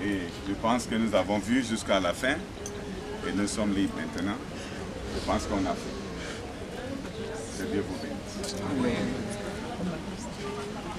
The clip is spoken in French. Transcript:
Et je pense que nous avons vu jusqu'à la fin et nous sommes libres maintenant. Je pense qu'on a fait. Que Dieu vous bénisse. Amen.